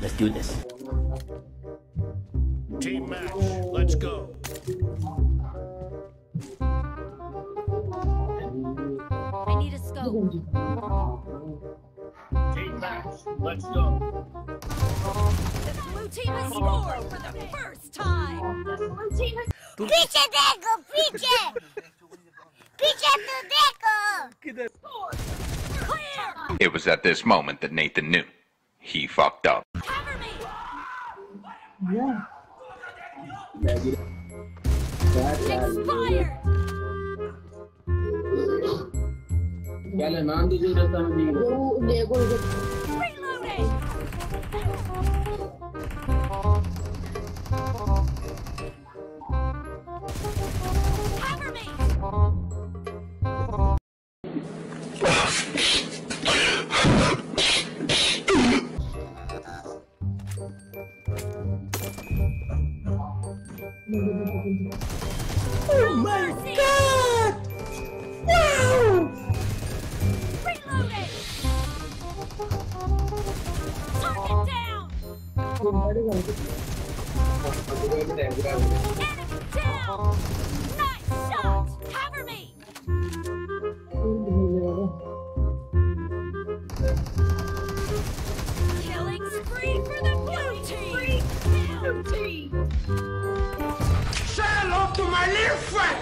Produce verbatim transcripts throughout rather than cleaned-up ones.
Let's do this. Team match, let's go. I need a scope. Team match, let's go. The blue team has scored for the first time. The blue team has... ¡Piche Deco! ¡Piche! ¡Piche tu Deco! Clear! It was at this moment that Nathan knew. He fucked up. Cover me! Expired! Reloading! Cover me! Oh my god! Wow! Reloading! Target down! Enemy down! Nice shot! Cover me! Killing spree for the blue team! Blue team! Say hello to my little friend!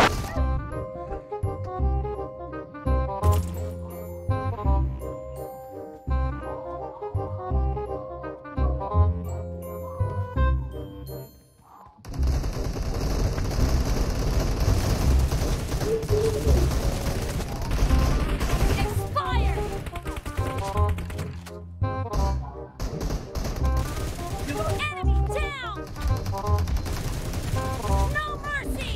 Expired! Enemy down! No mercy!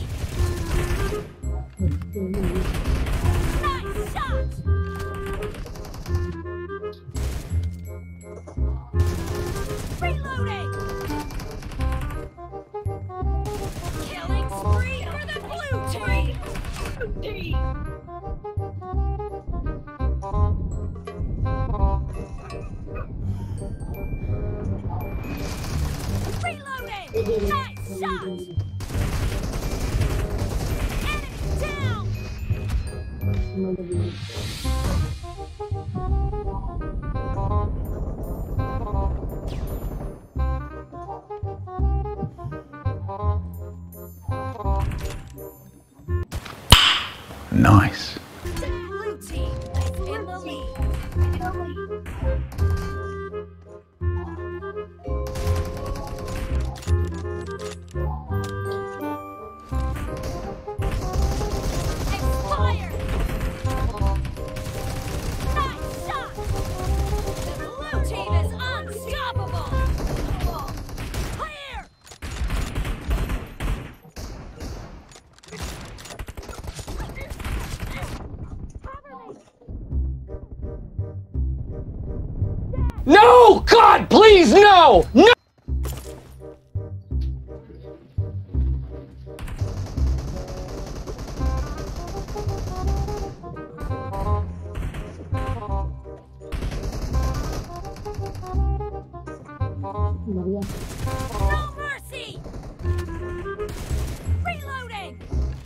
Nice shot! Reloading! Killing spree for the blue team! Blue team! Reloading! Nice shot! Enemy down! Nice. The blue team is in the lead. In the lead. Expired! Nice shot! The blue team is unstoppable! Clear! No! God, please, no! No! No mercy! Reloading!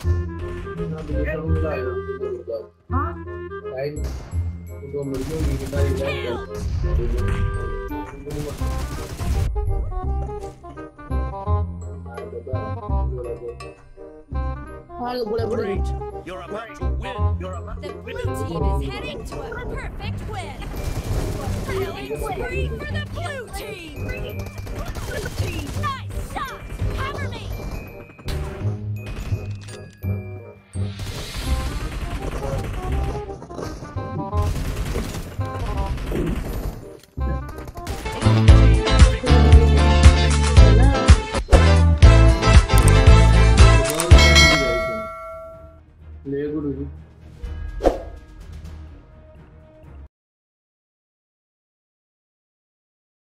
Great! You're about to win! You're about The to blue win! team is heading to a perfect win! Killing spree for the blue team! Blue team! Nice